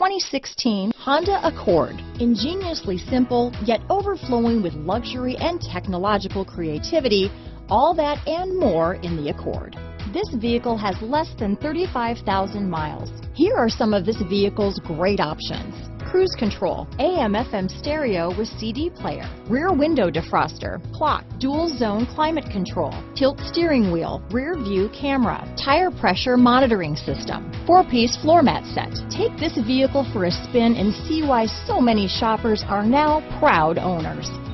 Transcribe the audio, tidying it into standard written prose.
2016 Honda Accord. Ingeniously simple, yet overflowing with luxury and technological creativity, all that and more in the Accord. This vehicle has less than 35,000 miles. Here are some of this vehicle's great options: cruise control, AM/FM stereo with CD player, rear window defroster, clock, dual zone climate control, tilt steering wheel, rear view camera, tire pressure monitoring system, 4-piece floor mat set. Take this vehicle for a spin and see why so many shoppers are now proud owners.